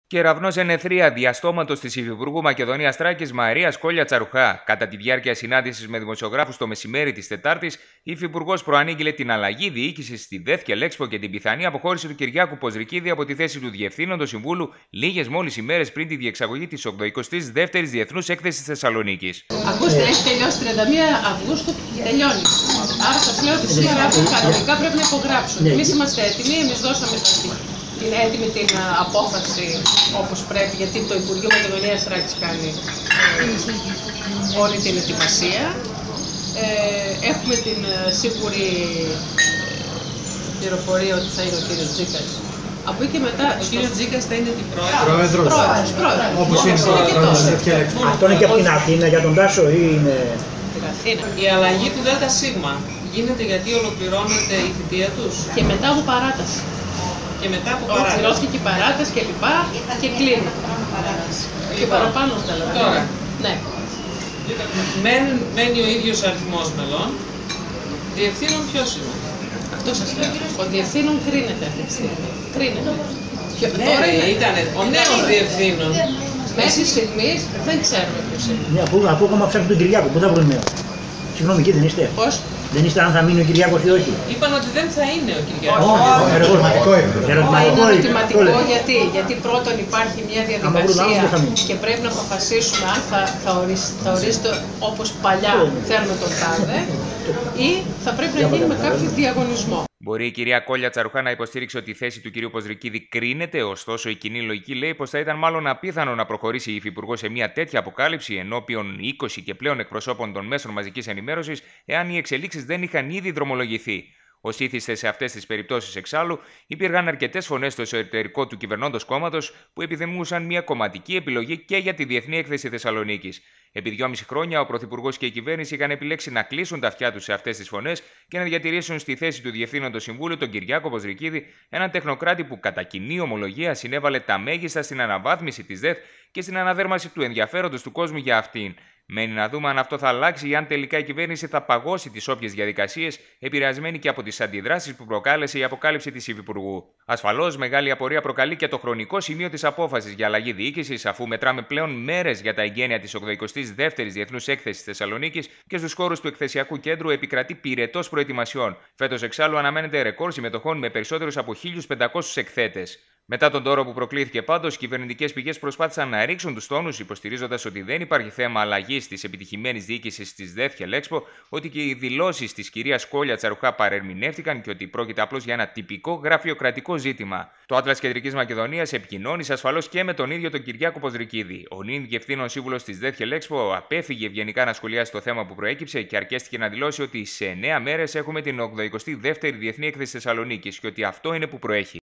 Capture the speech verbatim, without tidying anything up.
Κεραυνός εν αιθρία διαστόματος της Υφυπουργού Μακεδονίας Θράκης Μαρίας Κόλια Τσαρουχά. Κατά τη διάρκεια συνάντησης με δημοσιογράφους το μεσημέρι της Τετάρτης, η Υφυπουργός προανήγγειλε την αλλαγή διοίκησης στη ΔΕΘ και Λέξπο και την πιθανή αποχώρηση του Κυριάκου Ποζρικίδη από τη θέση του Διευθύνοντος Συμβούλου λίγες μόλις ημέρες πριν τη διεξαγωγή της ογδοηκοστής δεύτερης Διεθνούς Έκθεσης Θεσσαλονίκης. Ακούστε, έχει τελειώσει τριάντα μία Αυγούστου, τελειώνει. Άρα σας λέω ότι σήμερα κανονικά πρέπει να υπογράψουν. Εμείς είμαστε έτοιμοι, εμείς δώσαμε την έτοιμη την απόφαση όπως πρέπει, γιατί το Υπουργείο Μακεδονίας Θράκης κάνει ε, όλη την ετοιμασία. Ε, έχουμε την σίγουρη πληροφορία ότι θα είναι ο κύριος Τζίκας. Από εκεί και μετά, ο κύριος Τζίκας θα είναι την πρόεδρος. Πρόεδρος, πρόεδρος. Όπως είναι πρόεδρος. Αυτό είναι και από την Αθήνα για τον Τάσο ή είναι... Την Αθήνα. Η αλλαγή του ΔΣ γίνεται γιατί ολοκληρώνεται η θητεία τους. Και μετά από παράταση. Και μετά από παράταση. Ολοκληρώθηκε η παράταση και λοιπά και κλείνει. Και παραπάνω θέλω. Τώρα, ναι. μένει, μένει ο ίδιος αριθμός μελών. Διευθύνων ποιος είναι? Αυτό σας λέω. Ο διευθύνων κρίνεται αυτή τη στιγμή. Κρίνεται. Ναι, τώρα ήταν ο νέος διευθύνων. Μέχρι στιγμής δεν ξέρουμε ποιος είναι. Ναι, αφού, αφού ακόμα ψάχνουν τον Κυριάκο, πού θα βρουν νέο? Συγγνώμη, εκεί δεν είστε? Πώς? Δεν είστε αν θα μείνει ο Κυριάκος ή όχι? Είπαν ότι δεν θα είναι ο Κυριάκος. Όχι, ερωτηματικό είναι. Είναι ερωτηματικό γιατί. Γιατί πρώτον υπάρχει μια διαδικασία και πρέπει να αποφασίσουμε αν θα, θα, ορίσει, θα ορίζεται όπως παλιά θέλουμε τον τάδε ή θα πρέπει να γίνει με κάποιο διαγωνισμό. Μπορεί η κυρία Κόλια Τσαρουχά να υποστήριξει ότι η θέση του κυρίου Ποζρικίδη κρίνεται, ωστόσο η κοινή λογική λέει πως θα ήταν μάλλον απίθανο να προχωρήσει η Υφυπουργός σε μια τέτοια αποκάλυψη ενώπιον είκοσι και πλέον εκπροσώπων των μέσων μαζικής ενημέρωσης, εάν οι εξελίξεις δεν είχαν ήδη δρομολογηθεί. Ως ήθιστε σε αυτές τις περιπτώσεις εξάλλου, υπήρχαν αρκετές φωνές στο εσωτερικό του κυβερνώντος κόμματος που επιθυμούσαν μια κομματική επιλογή και για τη Διεθνή Έκθεση Θεσσαλονίκης. Επί δυόμιση χρόνια, ο Πρωθυπουργός και η κυβέρνηση είχαν επιλέξει να κλείσουν τα αυτιά τους σε αυτές τις φωνές και να διατηρήσουν στη θέση του Διευθύνοντος Συμβούλου τον Κυριάκο Ποζρικίδη, έναν τεχνοκράτη που κατά κοινή ομολογία συνέβαλε τα μέγιστα στην αναβάθμιση της ΔΕΘ και στην αναδέρμαση του ενδιαφέροντος του κόσμου για αυτήν. Μένει να δούμε αν αυτό θα αλλάξει ή αν τελικά η κυβέρνηση θα παγώσει τις όποιες διαδικασίες, επηρεασμένη και από τις αντιδράσεις που προκάλεσε η αποκάλυψη της Υφυπουργού. Ασφαλώς, μεγάλη απορία προκαλεί και το χρονικό σημείο της απόφασης για αλλαγή διοίκησης, αφού μετράμε πλέον μέρες για τα εγγένεια της ογδοηκοστής δεύτερης Διεθνούς Έκθεσης Θεσσαλονίκης και στους χώρους του εκθεσιακού κέντρου επικρατεί πυρετός προετοιμασιών. Φέτος, εξάλλου, αναμένεται ρεκόρ συμμετοχών με περισσότερους από χίλιους πεντακόσιους εκθέτες. Μετά τον τόρο που προκλήθηκε πάντως, κυβερνητικές πηγές προσπάθησαν να ρίξουν τους τόνους, υποστηρίζοντας ότι δεν υπάρχει θέμα αλλαγής της επιτυχημένης διοίκησης της ΔΕΘ και Λέξπο, ότι και οι δηλώσεις της κυρίας Κόλια Τσαρουχά παρερμηνεύτηκαν και ότι πρόκειται απλώς για ένα τυπικό γραφειοκρατικό ζήτημα. Το Άτλας Κεντρικής Μακεδονίας επικοινώνησε ασφαλώς και με τον ίδιο τον Κυριάκο Ποζρικίδη. Ο νυν διευθύνων σύμβουλος της ΔΕΘ και Λέξπο απέφυγε ευγενικά να σχολιάσει το θέμα που προέκυψε και αρκέστηκε να δηλώσει ότι σε εννέα μέρες έχουμε την ογδοηκοστή δεύτερη Διεθνή Έκθεση Θεσσαλονίκης και ότι αυτό είναι που προέχει.